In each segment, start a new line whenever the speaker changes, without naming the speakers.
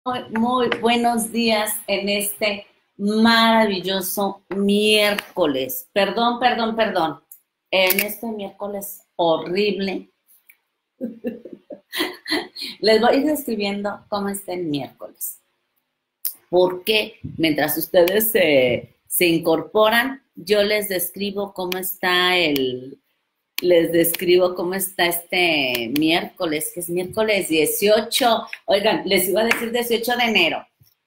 Muy buenos días en este maravilloso miércoles. Perdón. En este miércoles horrible, les voy a ir describiendo cómo está el miércoles. Porque mientras ustedes se incorporan, yo les describo cómo está este miércoles, que es miércoles 18. Oigan, les iba a decir 18 de enero.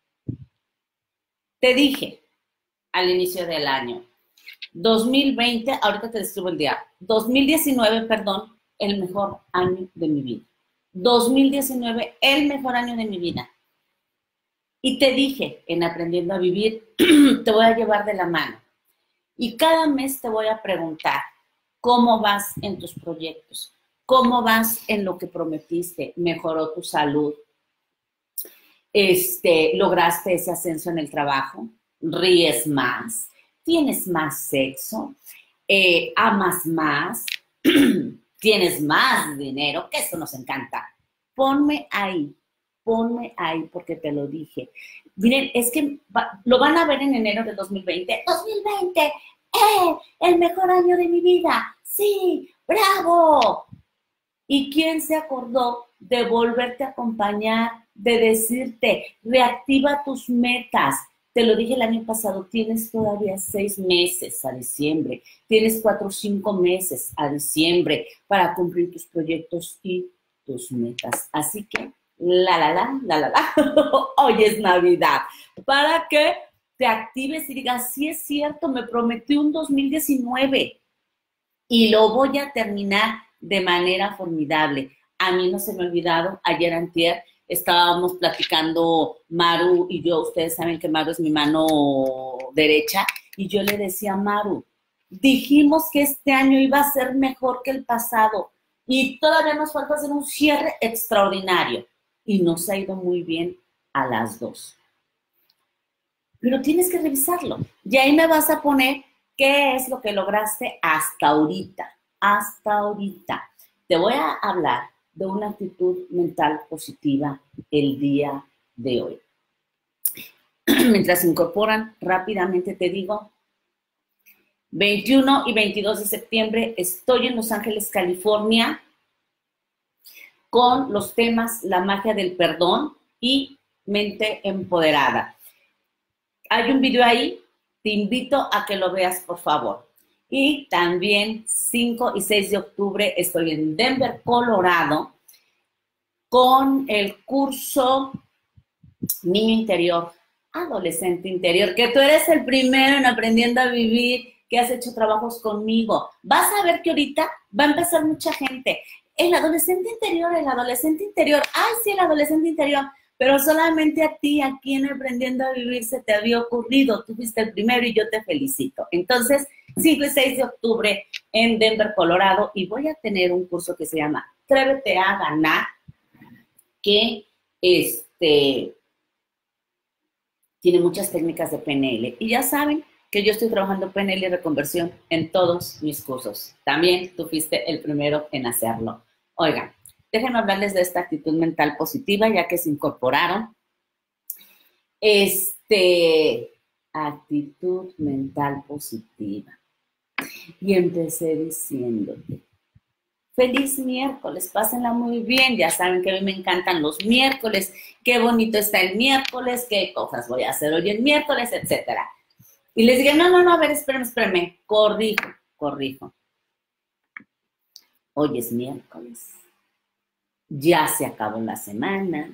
Te dije al inicio del año, 2020, ahorita te describo el día, 2019, perdón, el mejor año de mi vida. 2019, el mejor año de mi vida. Y te dije, en Aprendiendo a Vivir, te voy a llevar de la mano. Y cada mes te voy a preguntar, ¿cómo vas en tus proyectos? ¿Cómo vas en lo que prometiste? ¿Mejoró tu salud? ¿Lograste ese ascenso en el trabajo? ¿Ríes más? ¿Tienes más sexo? ¿Amas más? ¿Tienes más dinero? Que eso nos encanta. Ponme ahí porque te lo dije. Miren, es que lo van a ver en enero de 2020. 2020, el mejor año de mi vida. Sí, bravo. ¿Y quién se acordó de volverte a acompañar, de decirte, reactiva tus metas? Te lo dije el año pasado, tienes todavía 6 meses a diciembre, tienes 4 o 5 meses a diciembre para cumplir tus proyectos y tus metas. Así que, hoy es Navidad, para que te actives y digas, sí es cierto, me prometí un 2019 y lo voy a terminar de manera formidable. A mí no se me ha olvidado, ayer antier estábamos platicando Maru y yo, ustedes saben que Maru es mi mano derecha, y yo le decía a Maru, dijimos que este año iba a ser mejor que el pasado y todavía nos falta hacer un cierre extraordinario y nos ha ido muy bien a las dos. Pero tienes que revisarlo y ahí me vas a poner qué es lo que lograste hasta ahorita. Hasta ahorita. Te voy a hablar de una actitud mental positiva el día de hoy. Mientras se incorporan, rápidamente te digo, 21 y 22 de septiembre estoy en Los Ángeles, California, con los temas La magia del perdón y mente empoderada. Hay un video ahí, te invito a que lo veas, por favor. Y también 5 y 6 de octubre estoy en Denver, Colorado, con el curso Niño Interior, Adolescente Interior, que tú eres el primero en Aprendiendo a Vivir, que has hecho trabajos conmigo. Vas a ver que ahorita va a empezar mucha gente. El adolescente interior, ay sí, el adolescente interior, pero solamente a ti, aquí en Aprendiendo a Vivir, se te había ocurrido. Tú fuiste el primero y yo te felicito. Entonces, 5 y 6 de octubre en Denver, Colorado, y voy a tener un curso que se llama Atrévete a Ganar, que tiene muchas técnicas de PNL. Y ya saben que yo estoy trabajando PNL y reconversión en todos mis cursos. También tú fuiste el primero en hacerlo. Oigan, déjenme hablarles de esta actitud mental positiva, ya que se incorporaron. Actitud mental positiva. Y empecé diciéndote, feliz miércoles, pásenla muy bien. Ya saben que a mí me encantan los miércoles, qué bonito está el miércoles, qué cosas voy a hacer hoy el miércoles, etcétera. Y les dije, no, a ver, espérame, corrijo. Hoy es miércoles, ya se acabó la semana.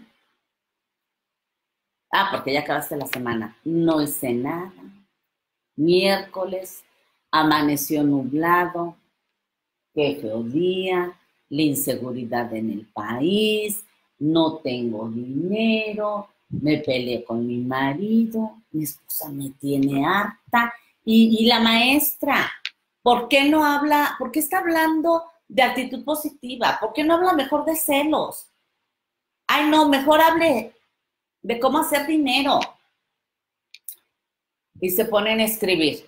Porque ya acabaste la semana. No hice nada. Miércoles, amaneció nublado, qué feo día, la inseguridad en el país, no tengo dinero, me peleé con mi marido, mi esposa me tiene harta. Y la maestra, ¿por qué no habla? ¿Por qué está hablando de actitud positiva? ¿Por qué no habla mejor de celos? Ay, no, mejor hable de cómo hacer dinero. Y se ponen a escribir,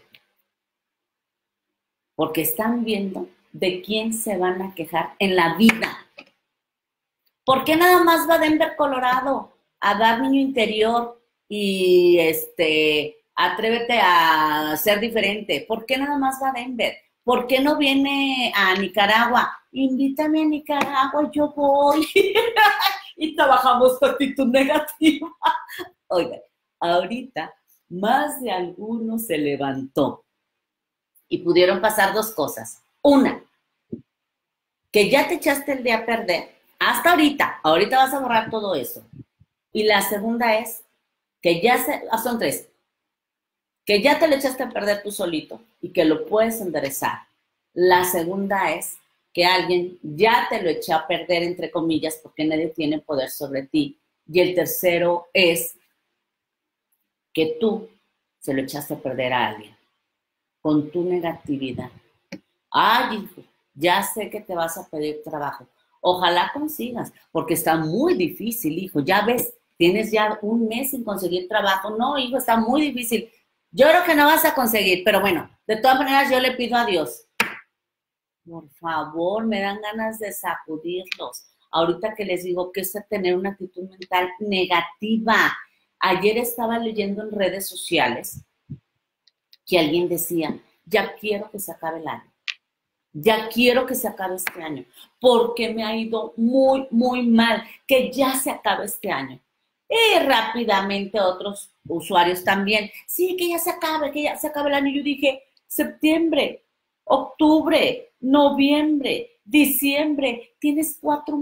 porque están viendo de quién se van a quejar en la vida. ¿Por qué nada más va a Denver, Colorado? a dar niño interior y atrévete a ser diferente. ¿Por qué nada más va a Denver? ¿Por qué no viene a Nicaragua? Invítame a Nicaragua, yo voy. Y trabajamos tu actitud negativa. Oiga, ahorita más de alguno se levantó y pudieron pasar dos cosas. Una, que ya te echaste el día a perder. Hasta ahorita vas a borrar todo eso. Y la segunda es que son tres, que ya te lo echaste a perder tú solito y que lo puedes enderezar. La segunda es que alguien ya te lo echó a perder, entre comillas, porque nadie tiene poder sobre ti. Y el tercero es que tú se lo echaste a perder a alguien con tu negatividad. Ay, hijo, ya sé que te vas a pedir trabajo. Ojalá consigas, porque está muy difícil, hijo. Ya ves, tienes ya un mes sin conseguir trabajo. No, hijo, está muy difícil. Yo creo que no vas a conseguir, pero bueno, de todas maneras yo le pido a Dios. Por favor, me dan ganas de sacudirlos. Ahorita que les digo que es tener una actitud mental negativa. Ayer estaba leyendo en redes sociales que alguien decía, ya quiero que se acabe el año. Ya quiero que se acabe este año, porque me ha ido muy, muy mal, que ya se acabe este año. Y rápidamente otros usuarios también, sí, que ya se acabe el año. Yo dije, septiembre, octubre, noviembre, diciembre, tienes 4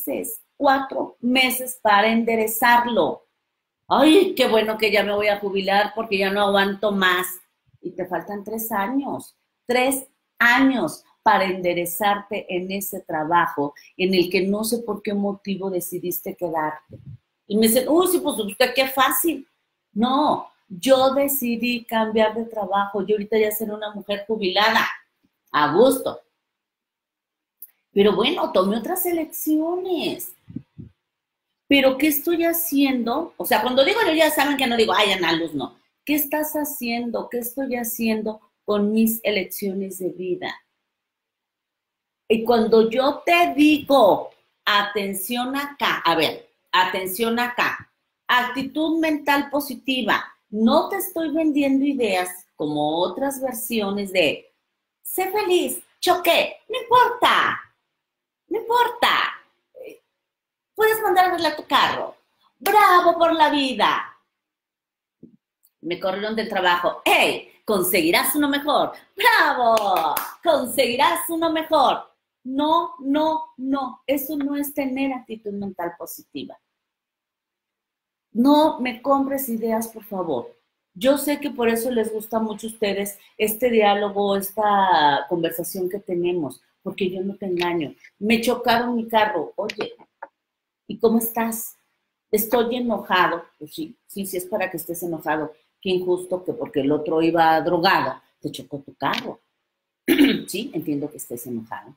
meses para enderezarlo. Ay, qué bueno que ya me voy a jubilar porque ya no aguanto más. Y te faltan 3 años, 3 años para enderezarte en ese trabajo en el que no sé por qué motivo decidiste quedarte. Y me dicen, uy, sí, pues usted qué fácil. No, yo decidí cambiar de trabajo. Yo ahorita ya seré una mujer jubilada, a gusto. Pero bueno, tomé otras elecciones. Pero ¿qué estoy haciendo? O sea, cuando digo yo, ya saben que no digo, ay, Ana Luz, no. ¿Qué estás haciendo? ¿Qué estoy haciendo con mis elecciones de vida? Y cuando yo te digo, atención acá, a ver, atención acá, actitud mental positiva, no te estoy vendiendo ideas como otras versiones de, sé feliz, choqué, no importa, no importa, puedes mandar a arreglar tu carro, bravo por la vida. Me corrieron del trabajo, hey, conseguirás uno mejor, bravo, conseguirás uno mejor. No, no, no, eso no es tener actitud mental positiva. No me compres ideas, por favor. Yo sé que por eso les gusta mucho a ustedes este diálogo, esta conversación que tenemos, porque yo no te engaño. Me chocaron mi carro, oye, ¿y cómo estás? Estoy enojado. Pues sí, es para que estés enojado. Qué injusto que porque el otro iba drogado, te chocó tu carro. Sí, entiendo que estés enojado.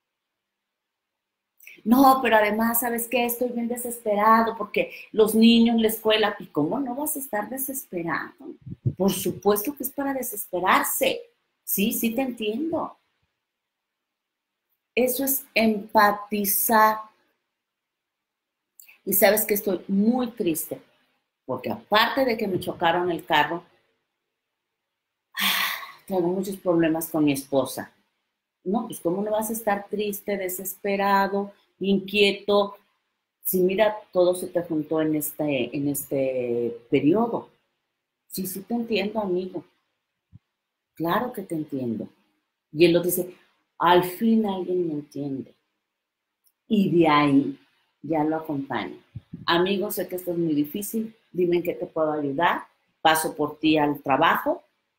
No, pero además, ¿sabes qué? Estoy bien desesperado porque los niños, la escuela, ¿y cómo no vas a estar desesperado? Por supuesto que es para desesperarse. Sí, sí te entiendo. Eso es empatizar. Y sabes que estoy muy triste porque aparte de que me chocaron el carro, tengo muchos problemas con mi esposa. No, pues ¿cómo no vas a estar triste, desesperado, inquieto? Si mira, todo se te juntó en este periodo. Sí, sí te entiendo, amigo. Claro que te entiendo. Y él lo dice, al fin alguien me entiende. Y de ahí ya lo acompaño. Amigo, sé que esto es muy difícil. Dime en qué te puedo ayudar. Paso por ti al trabajo.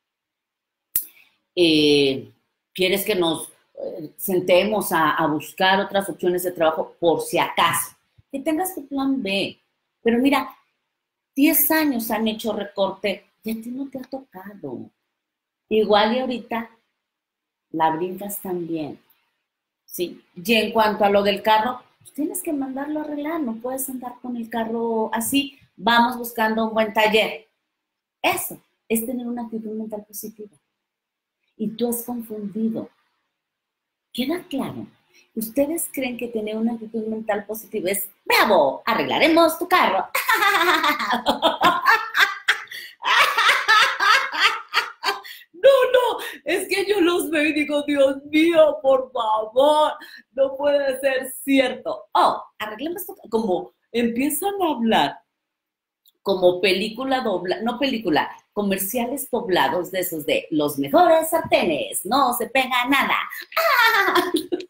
¿Quieres que nos sentemos a buscar otras opciones de trabajo por si acaso? Que tengas tu plan B. Pero mira, 10 años han hecho recorte y a ti no te ha tocado. Igual y ahorita la brincas también, ¿sí? Y en cuanto a lo del carro, pues tienes que mandarlo a arreglar, no puedes andar con el carro así. Vamos buscando un buen taller. Eso es tener una actitud mental positiva. Y tú has confundido. ¿Queda claro? ¿Ustedes creen que tener una actitud mental positiva es, bravo, arreglaremos tu carro? No, no, es que yo los veo y digo, Dios mío, por favor, no puede ser cierto. Oh, arreglemos esto, como empiezan a hablar como película dobla, no película, comerciales doblados de esos de los mejores sartenes, no se pega nada. ¡Ah!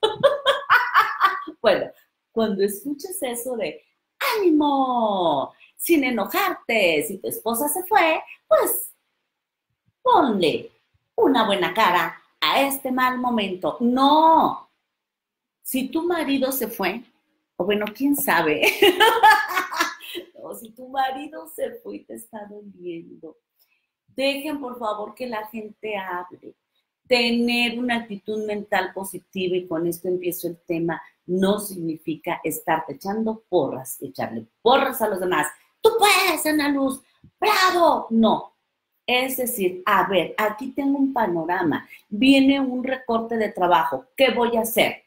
Bueno, cuando escuches eso de ánimo, sin enojarte, si tu esposa se fue, pues ponle una buena cara a este mal momento. No, si tu marido se fue, o bueno, quién sabe, o si tu marido se fue y te está doliendo, dejen por favor que la gente hable. Tener una actitud mental positiva, y con esto empiezo el tema, no significa estarte echando porras, echarle porras a los demás. Tú puedes, Ana Luz, bravo. No, es decir, a ver, aquí tengo un panorama, viene un recorte de trabajo, ¿qué voy a hacer?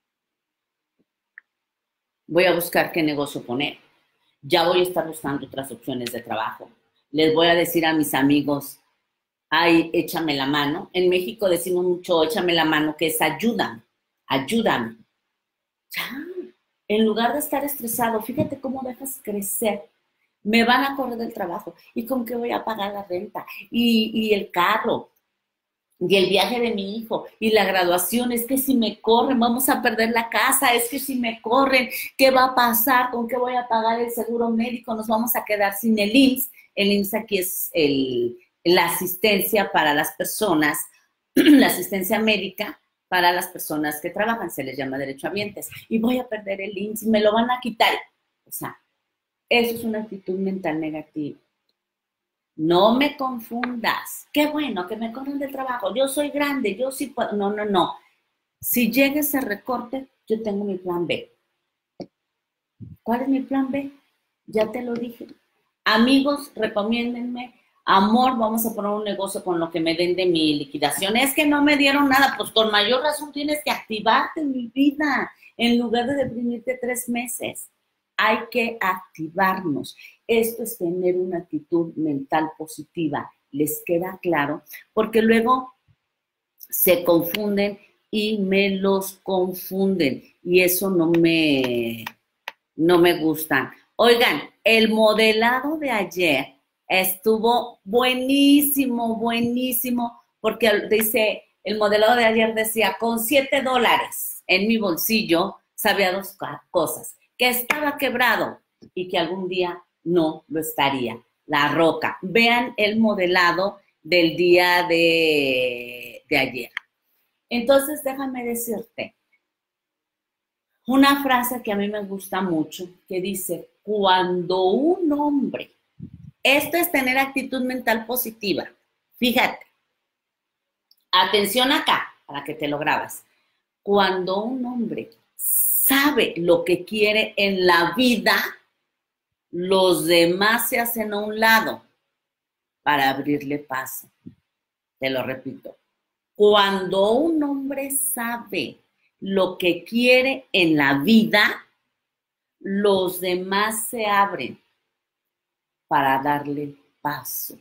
Voy a buscar qué negocio poner. Ya voy a estar buscando otras opciones de trabajo. Les voy a decir a mis amigos, ay, échame la mano. En México decimos mucho, échame la mano, que es ayúdame, ayúdame. Ya, en lugar de estar estresado, fíjate cómo dejas crecer. Me van a correr del trabajo. ¿Y con qué voy a pagar la renta? Y el carro. Y el viaje de mi hijo, y la graduación, es que si me corren, vamos a perder la casa, es que si me corren, ¿qué va a pasar? ¿Con qué voy a pagar el seguro médico? Nos vamos a quedar sin el IMSS. El IMSS aquí es la asistencia para las personas, la asistencia médica para las personas que trabajan, se les llama derechohabientes. Y voy a perder el IMSS, me lo van a quitar. O sea, eso es una actitud mental negativa. No me confundas. Qué bueno que me corren del trabajo. Yo soy grande, yo sí puedo. No, no, no. Si llega ese recorte, yo tengo mi plan B. ¿Cuál es mi plan B? Ya te lo dije. Amigos, recomiéndenme. Amor, vamos a poner un negocio con lo que me den de mi liquidación. Es que no me dieron nada. Pues con mayor razón tienes que activarte en mi vida en lugar de deprimirte 3 meses. Hay que activarnos. Esto es tener una actitud mental positiva. ¿Les queda claro? Porque luego se confunden y me los confunden. Y eso no me gusta. Oigan, el modelado de ayer estuvo buenísimo, buenísimo, porque dice, el modelado de ayer decía, con $7 en mi bolsillo, sabía 2 cosas, que estaba quebrado y que algún día no lo estaría. La Roca. Vean el modelado del día de ayer. Entonces, déjame decirte una frase que a mí me gusta mucho, que dice, cuando un hombre, esto es tener actitud mental positiva, fíjate, atención acá, para que te lo grabas, cuando un hombre sabe lo que quiere en la vida, los demás se hacen a un lado para abrirle paso. Te lo repito, cuando un hombre sabe lo que quiere en la vida, los demás se abren para darle paso.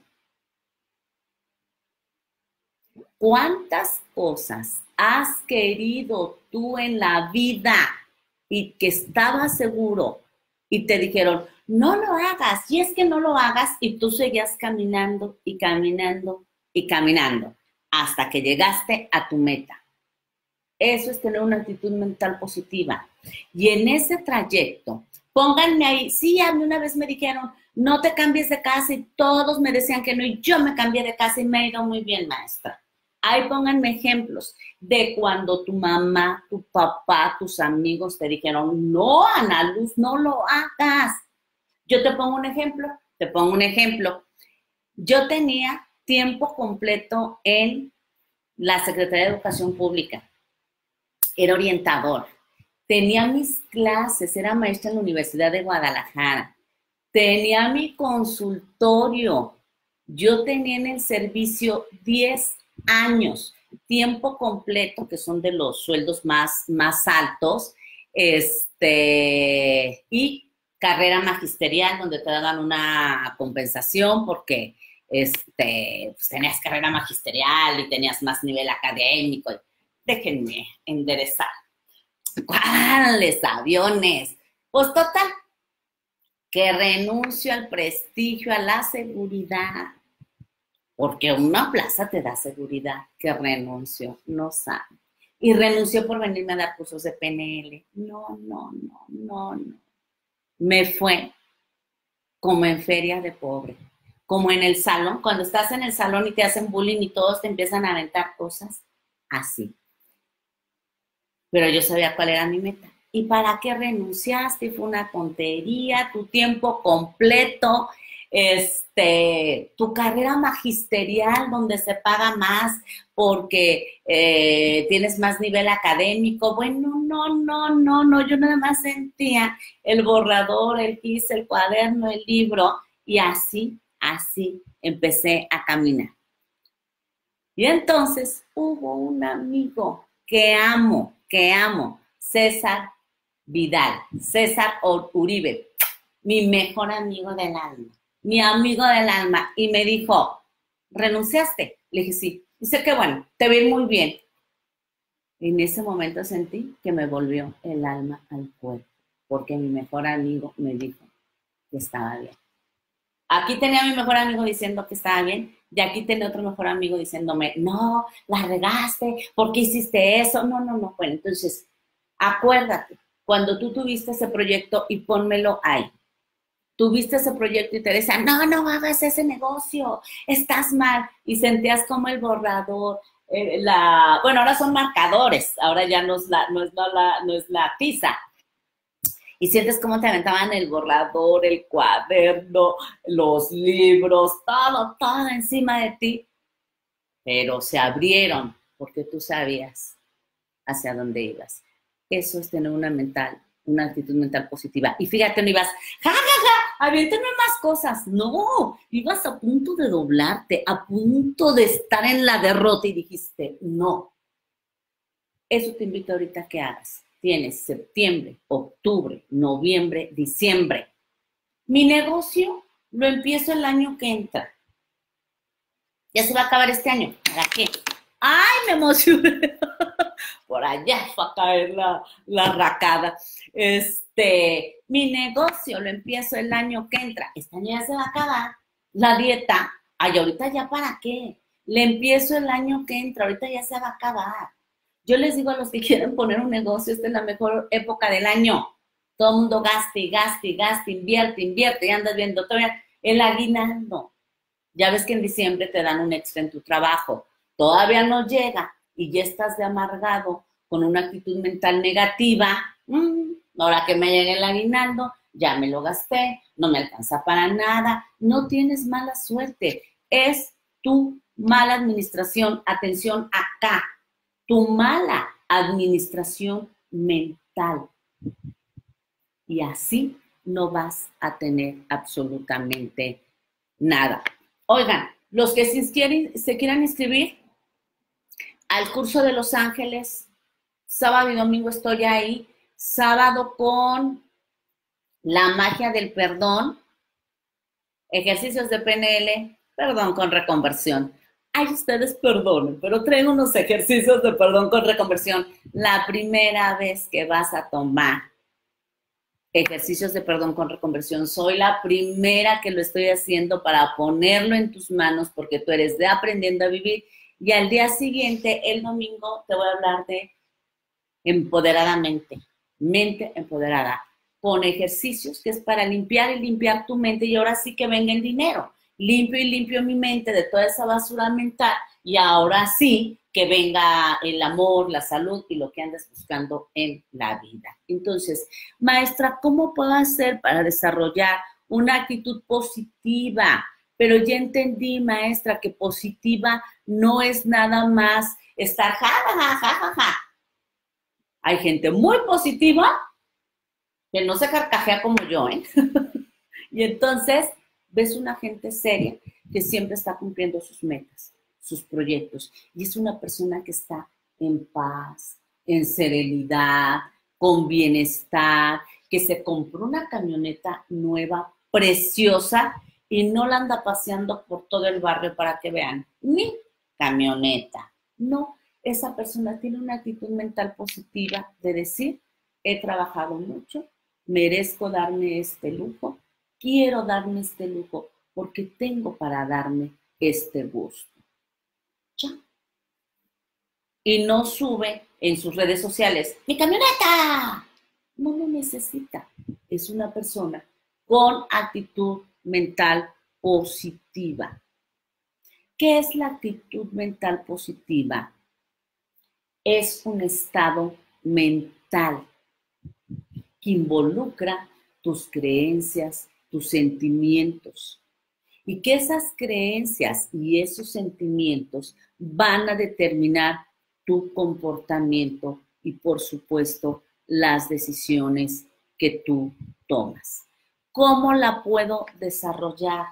¿Cuántas cosas has querido tú en la vida y que estabas seguro y te dijeron, no lo hagas, y es que no lo hagas, y tú seguías caminando y caminando y caminando hasta que llegaste a tu meta? Eso es tener una actitud mental positiva. Y en ese trayecto, pónganme ahí, sí, a mí una vez me dijeron, no te cambies de casa, y todos me decían que no, y yo me cambié de casa y me ha ido muy bien, maestra. Ahí pónganme ejemplos de cuando tu mamá, tu papá, tus amigos te dijeron, no, Ana Luz, no lo hagas. Yo te pongo un ejemplo. Yo tenía tiempo completo en la Secretaría de Educación Pública. Era orientador. Tenía mis clases, era maestra en la Universidad de Guadalajara. Tenía mi consultorio. Yo tenía en el servicio 10 años, tiempo completo, que son de los sueldos más altos, y carrera magisterial donde te daban una compensación porque pues tenías carrera magisterial y tenías más nivel académico. Déjenme enderezar. ¿Cuáles aviones? Pues total, que renuncio al prestigio, a la seguridad, porque una plaza te da seguridad, que renuncio, no sabe. Y renunció por venirme a dar cursos de PNL. No. Me fue como en feria de pobre, como en el salón, cuando estás en el salón y te hacen bullying y todos te empiezan a aventar cosas, así. Pero yo sabía cuál era mi meta. ¿Y para qué renunciaste? Fue una tontería, tu tiempo completo, tu carrera magisterial donde se paga más porque tienes más nivel académico. Bueno, no, yo nada más sentía el borrador, el gis, el cuaderno, el libro y así empecé a caminar. Y entonces hubo un amigo que amo, César Vidal, César Uribe, mi mejor amigo del alma, mi amigo del alma, y me dijo, ¿renunciaste? Le dije, sí. Dice que bueno, te vi muy bien. Y en ese momento sentí que me volvió el alma al cuerpo, porque mi mejor amigo me dijo que estaba bien. Aquí tenía a mi mejor amigo diciendo que estaba bien, y aquí tenía otro mejor amigo diciéndome, no, la regaste, ¿por qué hiciste eso? No. Bueno, entonces, acuérdate, cuando tú tuviste ese proyecto y pónmelo ahí. Tuviste ese proyecto y te decían, no hagas ese negocio, estás mal. Y sentías como el borrador, bueno, ahora son marcadores, ahora ya no es la tiza. Y sientes cómo te aventaban el borrador, el cuaderno, los libros, todo encima de ti. Pero se abrieron porque tú sabías hacia dónde ibas. Eso es tener una actitud mental positiva. Y fíjate, no ibas, aviéntame más cosas. No, ibas a punto de doblarte, a punto de estar en la derrota y dijiste, no. Eso te invito ahorita a que hagas. Tienes septiembre, octubre, noviembre, diciembre. Mi negocio lo empiezo el año que entra. Ya se va a acabar este año. ¿Para qué? ¡Ay, me emocioné! Por allá va a caer la racada. Mi negocio lo empiezo el año que entra. Este año ya se va a acabar. La dieta, ay, ahorita ya para qué. Le empiezo el año que entra, ahorita ya se va a acabar. Yo les digo a los que quieren poner un negocio, esta es la mejor época del año. Todo el mundo gaste, invierte, y andas viendo todavía el aguinaldo. Ya ves que en diciembre te dan un extra en tu trabajo. Todavía no llega y ya estás de amargado con una actitud mental negativa. Ahora que me llegue el aguinaldo, ya me lo gasté, no me alcanza para nada. No tienes mala suerte. Es tu mala administración. Atención acá. Tu mala administración mental. Y así no vas a tener absolutamente nada. Oigan, los que se quieran inscribir al curso de Los Ángeles, sábado y domingo estoy ahí. Sábado con la magia del perdón, ejercicios de PNL, perdón con reconversión. Ay, ustedes perdonen, pero traigo unos ejercicios de perdón con reconversión. La primera vez que vas a tomar ejercicios de perdón con reconversión, soy la primera que lo estoy haciendo para ponerlo en tus manos porque tú eres de Aprendiendo a Vivir. Y al día siguiente, el domingo, te voy a hablar de empoderadamente, mente empoderada, con ejercicios que es para limpiar tu mente y ahora sí que venga el dinero. Limpio mi mente de toda esa basura mental y ahora sí que venga el amor, la salud y lo que andas buscando en la vida. Entonces, maestra, ¿cómo puedo hacer para desarrollar una actitud positiva? Pero ya entendí, maestra, que positiva no es nada más estar ja. Hay gente muy positiva que no se carcajea como yo, ¿eh? Y entonces ves una gente seria que siempre está cumpliendo sus metas, sus proyectos. Y es una persona que está en paz, en serenidad, con bienestar, que se compró una camioneta nueva, preciosa, y no la anda paseando por todo el barrio para que vean, mi camioneta. No, esa persona tiene una actitud mental positiva de decir, he trabajado mucho, merezco darme este lujo, quiero darme este lujo porque tengo para darme este gusto. Ya. Y no sube en sus redes sociales, ¡mi camioneta! No lo necesita. Es una persona con actitud mental positiva. ¿Qué es la actitud mental positiva? Es un estado mental que involucra tus creencias, tus sentimientos, y que esas creencias y esos sentimientos van a determinar tu comportamiento y, por supuesto, las decisiones que tú tomas. ¿Cómo la puedo desarrollar?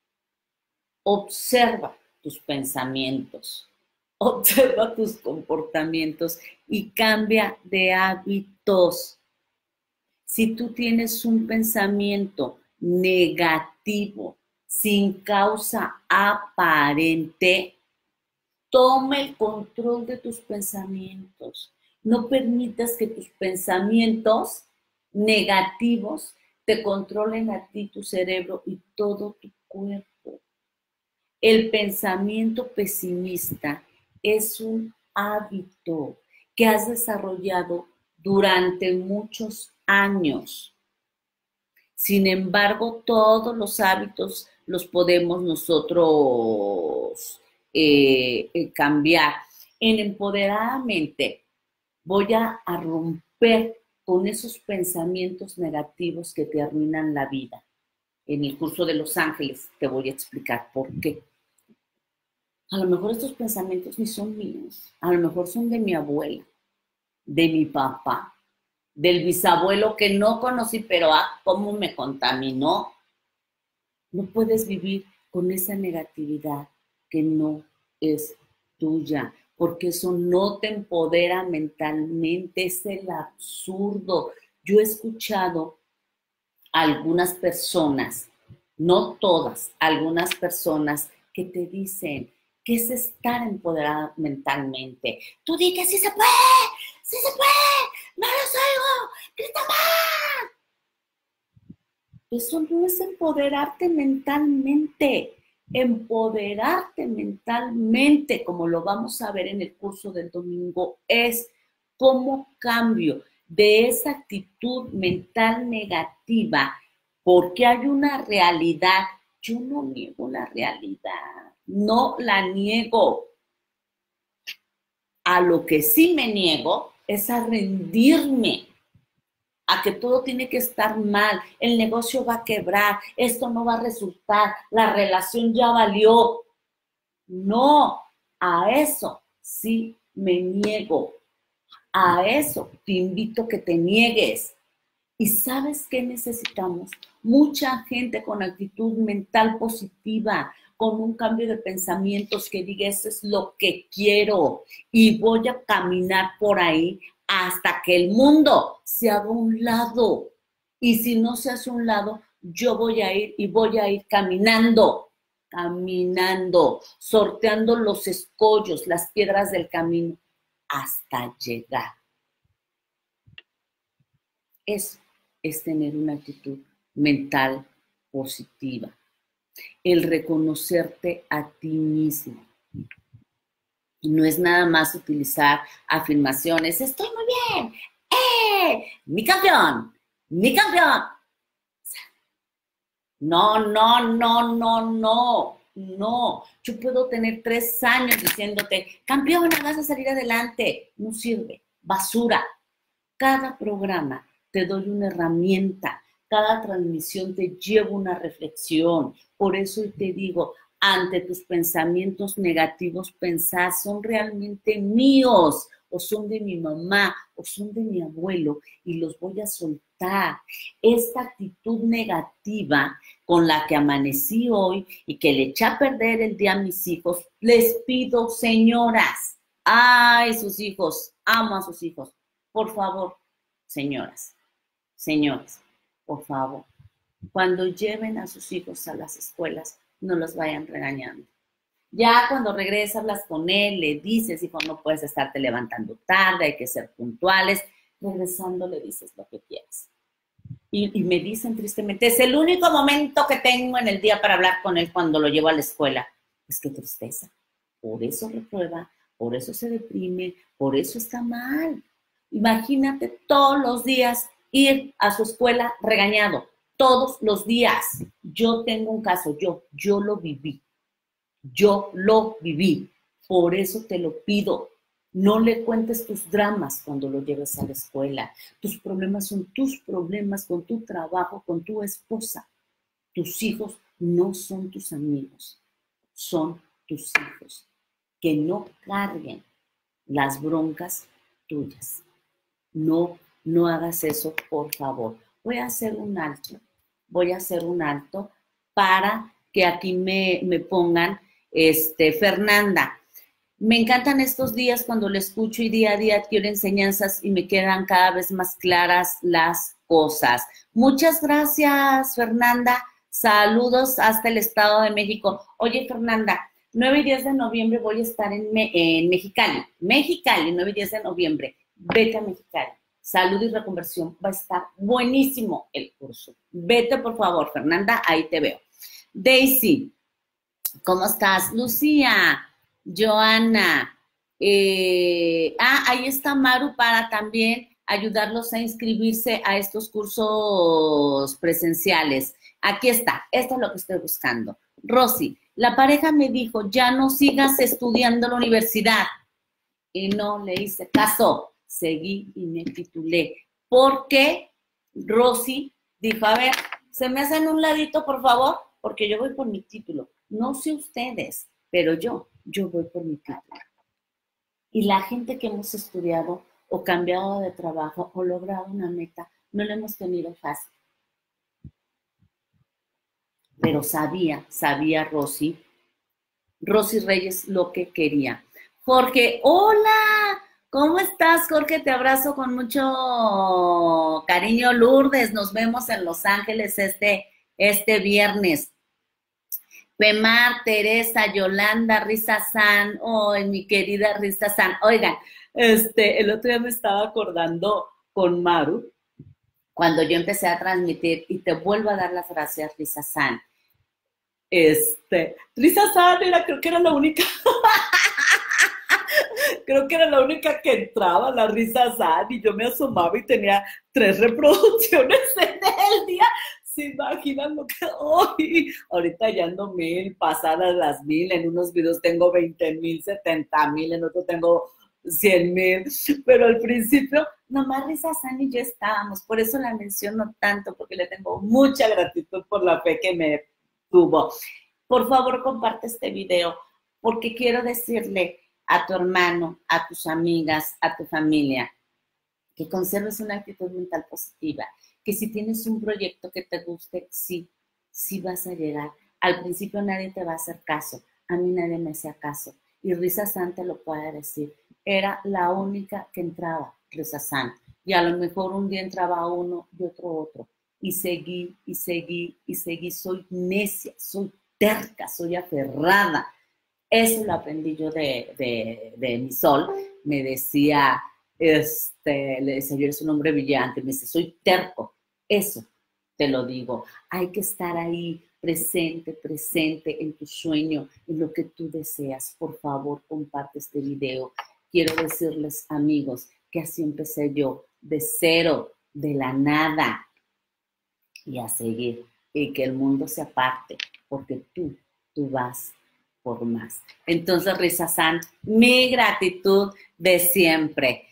Observa tus pensamientos, observa tus comportamientos y cambia de hábitos. Si tú tienes un pensamiento negativo, sin causa aparente, toma el control de tus pensamientos. No permitas que tus pensamientos negativos te controlen a ti, tu cerebro y todo tu cuerpo. El pensamiento pesimista es un hábito que has desarrollado durante muchos años. Sin embargo, todos los hábitos los podemos nosotros cambiar. En Empoderadamente voy a romper con esos pensamientos negativos que te arruinan la vida. En el curso de Los Ángeles te voy a explicar por qué. A lo mejor estos pensamientos ni son míos, a lo mejor son de mi abuela, de mi papá, del bisabuelo que no conocí, pero cómo me contaminó. No puedes vivir con esa negatividad que no es tuya, porque eso no te empodera mentalmente, es el absurdo. Yo he escuchado a algunas personas, no todas, algunas personas que te dicen que es estar empoderada mentalmente. Tú di que sí se puede, no los oigo, grita más. Eso no es empoderarte mentalmente. Empoderarte mentalmente, como lo vamos a ver en el curso del domingo, es cómo cambio de esa actitud mental negativa, porque hay una realidad. Yo no niego la realidad, no la niego. A lo que sí me niego es a rendirme, a que todo tiene que estar mal, el negocio va a quebrar, esto no va a resultar, la relación ya valió. No, a eso sí me niego. A eso te invito a que te niegues. ¿Y sabes qué necesitamos? Mucha gente con actitud mental positiva, con un cambio de pensamientos que diga, eso es lo que quiero y voy a caminar por ahí hasta que el mundo se haga un lado. Y si no se hace un lado, yo voy a ir y voy a ir caminando, sorteando los escollos, las piedras del camino, hasta llegar. Eso es tener una actitud mental positiva. El reconocerte a ti mismo. Y no es nada más utilizar afirmaciones. Estoy muy bien. Mi campeón. Mi campeón. No. Yo puedo tener 3 años diciéndote, campeona, vas a salir adelante. No sirve. Basura. Cada programa te doy una herramienta, cada transmisión te lleva una reflexión. Por eso te digo, ante tus pensamientos negativos, pensar, ¿son realmente míos? ¿O son de mi mamá? ¿O son de mi abuelo? Y los voy a soltar. Esta actitud negativa con la que amanecí hoy y que le eché a perder el día a mis hijos, les pido, señoras, ay, sus hijos, amo a sus hijos, por favor, señoras, Señores, por favor, cuando lleven a sus hijos a las escuelas, no los vayan regañando. Ya cuando regresas, hablas con él, le dices, hijo, no puedes estarte levantando tarde, hay que ser puntuales. Regresando le dices lo que quieras. Y me dicen tristemente, es el único momento que tengo en el día para hablar con él cuando lo llevo a la escuela. Pues qué tristeza. Por eso reprueba, por eso se deprime, por eso está mal. Imagínate todos los días ir a su escuela regañado, todos los días. Yo tengo un caso, yo lo viví. Yo lo viví, por eso te lo pido. No le cuentes tus dramas cuando lo lleves a la escuela. Tus problemas son tus problemas con tu trabajo, con tu esposa. Tus hijos no son tus amigos, son tus hijos. Que no carguen las broncas tuyas. No hagas eso, por favor. Voy a hacer un alto para que aquí me pongan Fernanda. Me encantan estos días cuando le escucho y día a día adquiero enseñanzas y me quedan cada vez más claras las cosas. Muchas gracias, Fernanda. Saludos hasta el Estado de México. Oye, Fernanda, 9 y 10 de noviembre voy a estar en Mexicali. Mexicali, 9 y 10 de noviembre. Vete a Mexicali. Salud y reconversión. Va a estar buenísimo el curso. Vete, por favor, Fernanda. Ahí te veo. Daisy. ¿Cómo estás? Lucía, Joana. Ahí está Maru para también ayudarlos a inscribirse a estos cursos presenciales. Aquí está, esto es lo que estoy buscando. Rosy, la pareja me dijo, ya no sigas estudiando en la universidad. Y no le hice caso, seguí y me titulé. Porque Rosy dijo, a ver, ¿se me hacen un ladito, por favor? Porque yo voy por mi título. No sé ustedes, pero yo voy por mi título. Y la gente que hemos estudiado o cambiado de trabajo o logrado una meta, no lo hemos tenido fácil. Pero sabía Rosy Reyes lo que quería. Jorge, hola, ¿cómo estás, Jorge? Te abrazo con mucho cariño. Lourdes, nos vemos en Los Ángeles este viernes. Pemar, Teresa, Yolanda, Risa San, mi querida Risa San. Oigan, el otro día me estaba acordando con Maru, cuando yo empecé a transmitir, y te vuelvo a dar las gracias, Risa San. Risa San creo que era la única, que entraba, la Risa San, y yo me asomaba y tenía 3 reproducciones en el día. ¿Se imaginan lo que hoy? Ahorita ya ando 1000, pasadas las 1000, en unos videos tengo 20,000, 70,000, en otros tengo 100,000, pero al principio nomás Risa San y yo estábamos, por eso la menciono tanto, porque le tengo mucha gratitud por la fe que me tuvo. Por favor, comparte este video, porque quiero decirle a tu hermano, a tus amigas, a tu familia, que conserves una actitud mental positiva, que si tienes un proyecto que te guste, sí vas a llegar. Al principio nadie te va a hacer caso, a mí nadie me hacía caso, y Risa San te lo puede decir. Era la única que entraba, Risa San, y a lo mejor un día entraba uno y otro, y seguí, soy necia, soy terca, soy aferrada. Eso lo aprendí yo de mi sol. Me decía, le decía, yo eres un hombre brillante, me dice, soy terco. Eso te lo digo, hay que estar ahí presente en tu sueño, en lo que tú deseas. Por favor, comparte este video. Quiero decirles, amigos, que así empecé yo, de cero, de la nada, y a seguir, y que el mundo se aparte, porque tú vas por más. Entonces, Risa San, mi gratitud de siempre.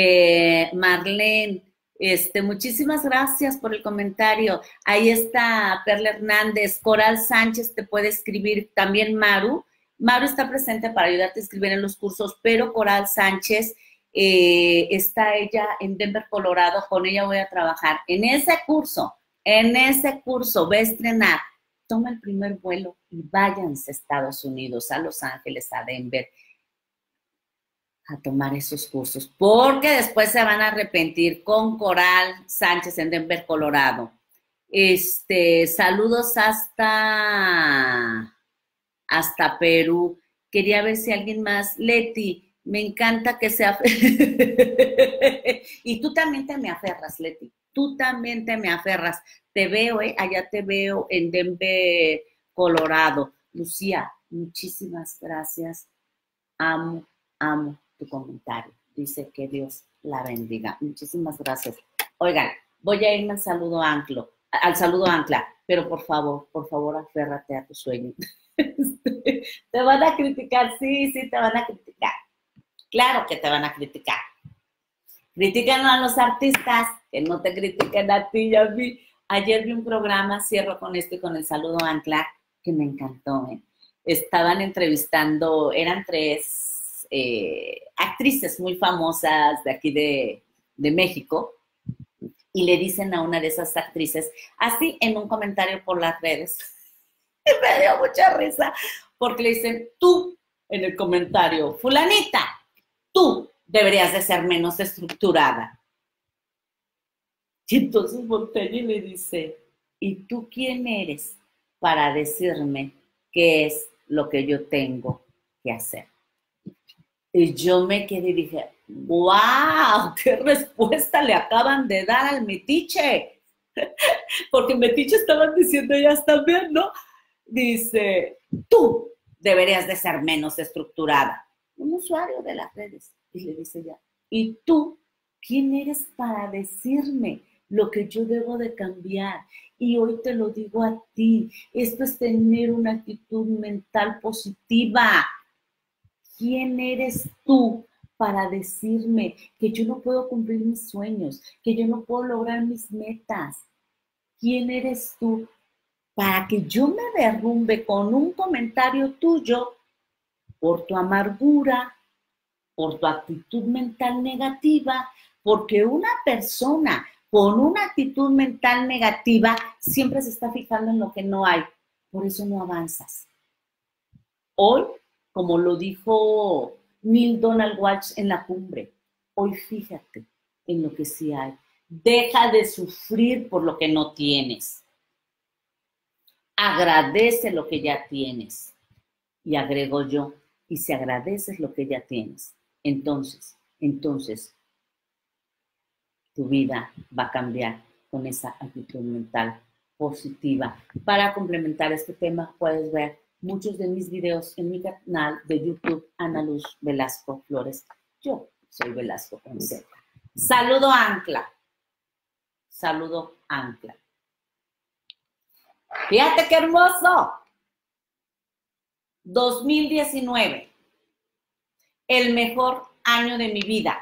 Marlene, muchísimas gracias por el comentario. Ahí está Perla Hernández. Coral Sánchez te puede escribir. También Maru. Maru está presente para ayudarte a escribir en los cursos, pero Coral Sánchez está ella en Denver, Colorado. Con ella voy a trabajar. En ese curso va a estrenar. Toma el primer vuelo y váyanse a Estados Unidos, a Los Ángeles, a Denver. a tomar esos cursos, porque después se van a arrepentir. Con Coral Sánchez en Denver, Colorado. Saludos hasta Perú. Quería ver si alguien más. Leti, me encanta que sea. Y tú también te me aferras, Leti. Tú también te me aferras. Te veo, allá te veo en Denver, Colorado. Lucía, muchísimas gracias. Amo tu comentario. Dice que Dios la bendiga. Muchísimas gracias. Oigan, voy a irme al saludo ancla, pero por favor, aférrate a tu sueño. Te van a criticar, sí, te van a criticar. Claro que te van a criticar. Critican a los artistas, que no te critiquen a ti y a mí. Ayer vi un programa, cierro con esto y con el saludo ancla, que me encantó. Estaban entrevistando, eran 3 actrices muy famosas de aquí de México, y le dicen a una de esas actrices, así en un comentario por las redes, y me dio mucha risa, porque le dicen, tú, en el comentario, fulanita, tú deberías de ser menos estructurada. Y entonces voltea y le dice, ¿y tú quién eres para decirme qué es lo que yo tengo que hacer? Y yo me quedé y dije, ¡wow! ¡Qué respuesta le acaban de dar al metiche! Porque metiche estaban diciendo ellas también, ¿no? Dice, tú deberías de ser menos estructurada. Un usuario de las redes. Y le dice ella, ¿y tú quién eres para decirme lo que yo debo de cambiar? Y hoy te lo digo a ti, esto es tener una actitud mental positiva. ¿Quién eres tú para decirme que yo no puedo cumplir mis sueños, que yo no puedo lograr mis metas? ¿Quién eres tú para que yo me derrumbe con un comentario tuyo por tu amargura, por tu actitud mental negativa? Porque una persona con una actitud mental negativa siempre se está fijando en lo que no hay. Por eso no avanzas. Hoy, como lo dijo Neil Donald Walsh en la cumbre, hoy fíjate en lo que sí hay. Deja de sufrir por lo que no tienes. Agradece lo que ya tienes. Y agrego yo, y si agradeces lo que ya tienes, entonces, tu vida va a cambiar con esa actitud mental positiva. Para complementar este tema, puedes ver muchos de mis videos en mi canal de YouTube, Ana Luz Velasco Flores. Yo soy Velasco con Z. Saludo ancla. Saludo ancla. Fíjate qué hermoso. 2019, el mejor año de mi vida.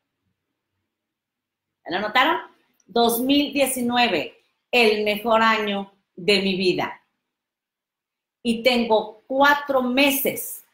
¿Lo notaron? 2019, el mejor año de mi vida. Y tengo 4 meses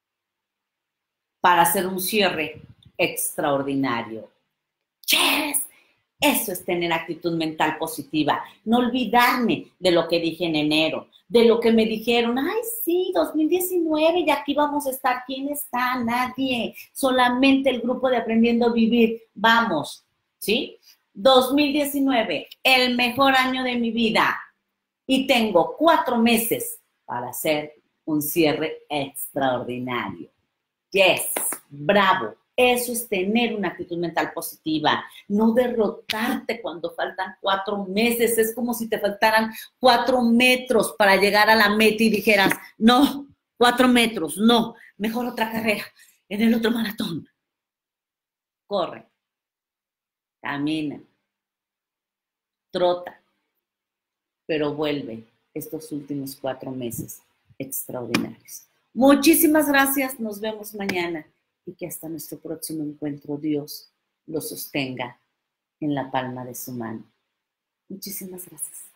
para hacer un cierre extraordinario. ¡Yes! Eso es tener actitud mental positiva. No olvidarme de lo que dije en enero, de lo que me dijeron. Ay, sí, 2019, y aquí vamos a estar. ¿Quién está? Nadie. Solamente el grupo de Aprendiendo a Vivir. Vamos, ¿sí? 2019, el mejor año de mi vida. Y tengo 4 meses para hacer un cierre extraordinario. Yes, bravo. Eso es tener una actitud mental positiva, no derrotarte cuando faltan 4 meses. Es como si te faltaran 4 metros para llegar a la meta y dijeras, no, 4 metros, no, mejor otra carrera, en el otro maratón. Corre, camina, trota, pero vuelve estos últimos 4 meses extraordinarios. Muchísimas gracias, nos vemos mañana. Y que hasta nuestro próximo encuentro Dios lo sostenga en la palma de su mano. Muchísimas gracias.